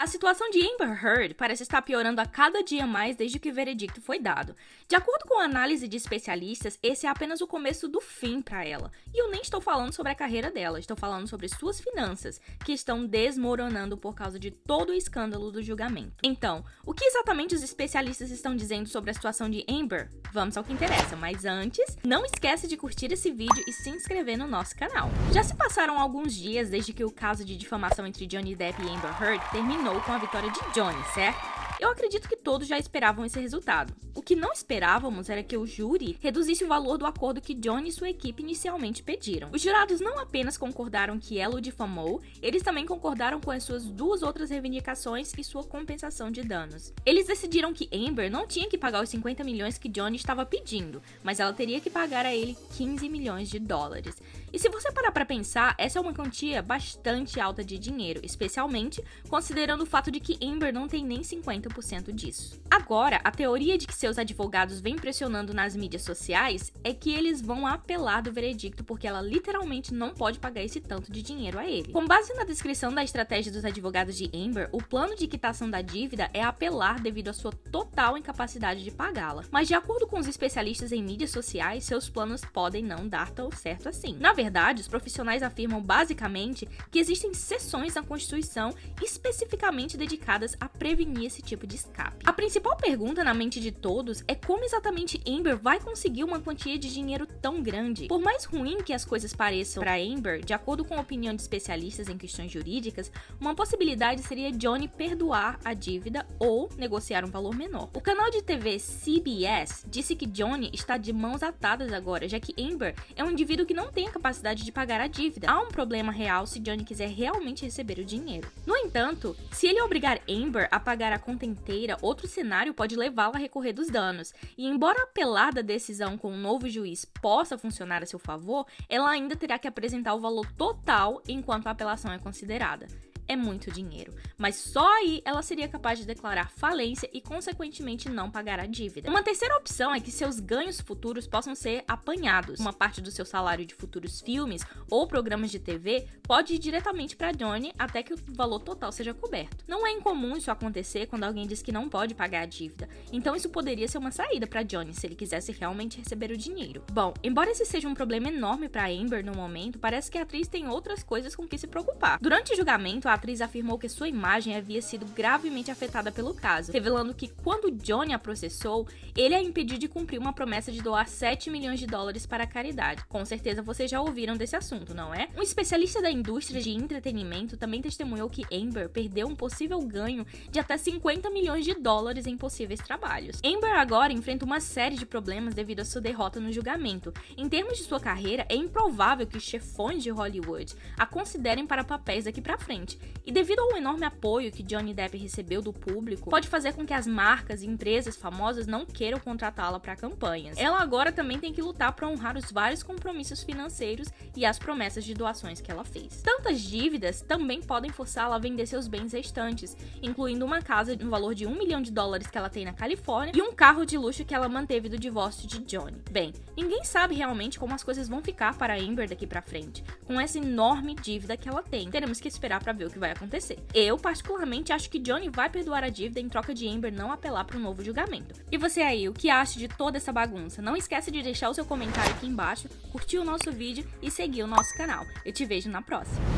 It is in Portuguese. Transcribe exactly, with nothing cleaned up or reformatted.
A situação de Amber Heard parece estar piorando a cada dia mais desde que o veredicto foi dado. De acordo com a análise de especialistas, esse é apenas o começo do fim para ela. E eu nem estou falando sobre a carreira dela, estou falando sobre suas finanças, que estão desmoronando por causa de todo o escândalo do julgamento. Então, o que exatamente os especialistas estão dizendo sobre a situação de Amber? Vamos ao que interessa, mas antes, não esquece de curtir esse vídeo e se inscrever no nosso canal. Já se passaram alguns dias desde que o caso de difamação entre Johnny Depp e Amber Heard terminou com a vitória de Johnny, certo? Eu acredito que todos já esperavam esse resultado. O que não esperávamos era que o júri reduzisse o valor do acordo que Johnny e sua equipe inicialmente pediram. Os jurados não apenas concordaram que ela o difamou, eles também concordaram com as suas duas outras reivindicações e sua compensação de danos. Eles decidiram que Amber não tinha que pagar os cinquenta milhões que Johnny estava pedindo, mas ela teria que pagar a ele quinze milhões de dólares. E se você parar para pensar, essa é uma quantia bastante alta de dinheiro, especialmente considerando o fato de que Amber não tem nem cinquenta por cento disso. Agora, a teoria de que seus advogados vêm pressionando nas mídias sociais é que eles vão apelar do veredicto porque ela literalmente não pode pagar esse tanto de dinheiro a ele. Com base na descrição da estratégia dos advogados de Amber, o plano de quitação da dívida é apelar devido à sua total incapacidade de pagá-la. Mas de acordo com os especialistas em mídias sociais, seus planos podem não dar tão certo assim. Na verdade, os profissionais afirmam basicamente que existem seções na Constituição especificamente dedicadas a prevenir esse tipo de escape. A principal pergunta na mente de todos é como exatamente Amber vai conseguir uma quantia de dinheiro tão grande. Por mais ruim que as coisas pareçam para Amber, de acordo com a opinião de especialistas em questões jurídicas, uma possibilidade seria Johnny perdoar a dívida ou negociar um valor menor. O canal de T V C B S disse que Johnny está de mãos atadas agora, já que Amber é um indivíduo que não tem a capacidade de pagar a dívida. Há um problema real se Johnny quiser realmente receber o dinheiro. No entanto, se ele obrigar Amber a pagar a conta inteira, outro cenário pode levá-la a recorrer dos danos. E embora a apelar da decisão com um novo juiz possa funcionar a seu favor, ela ainda terá que apresentar o valor total enquanto a apelação é considerada. É muito dinheiro, mas só aí ela seria capaz de declarar falência e, consequentemente, não pagar a dívida. Uma terceira opção é que seus ganhos futuros possam ser apanhados. Uma parte do seu salário de futuros filmes ou programas de T V pode ir diretamente para Johnny até que o valor total seja coberto. Não é incomum isso acontecer quando alguém diz que não pode pagar a dívida, então isso poderia ser uma saída para Johnny se ele quisesse realmente receber o dinheiro. Bom, embora esse seja um problema enorme para Amber no momento, parece que a atriz tem outras coisas com que se preocupar. Durante o julgamento, a A atriz afirmou que sua imagem havia sido gravemente afetada pelo caso, revelando que quando Johnny a processou, ele a impediu de cumprir uma promessa de doar sete milhões de dólares para a caridade. Com certeza vocês já ouviram desse assunto, não é? Um especialista da indústria de entretenimento também testemunhou que Amber perdeu um possível ganho de até cinquenta milhões de dólares em possíveis trabalhos. Amber agora enfrenta uma série de problemas devido à sua derrota no julgamento. Em termos de sua carreira, é improvável que os chefões de Hollywood a considerem para papéis daqui pra frente. E devido ao enorme apoio que Johnny Depp recebeu do público, pode fazer com que as marcas e empresas famosas não queiram contratá-la para campanhas. Ela agora também tem que lutar para honrar os vários compromissos financeiros e as promessas de doações que ela fez. Tantas dívidas também podem forçá-la a vender seus bens restantes, incluindo uma casa no valor de um milhão de dólares que ela tem na Califórnia e um carro de luxo que ela manteve do divórcio de Johnny. Bem, ninguém sabe realmente como as coisas vão ficar para Amber daqui para frente, com essa enorme dívida que ela tem. Teremos que esperar para ver o que vai acontecer. Eu, particularmente, acho que Johnny vai perdoar a dívida em troca de Amber não apelar para um novo julgamento. E você aí, o que acha de toda essa bagunça? Não esquece de deixar o seu comentário aqui embaixo, curtir o nosso vídeo e seguir o nosso canal. Eu te vejo na próxima.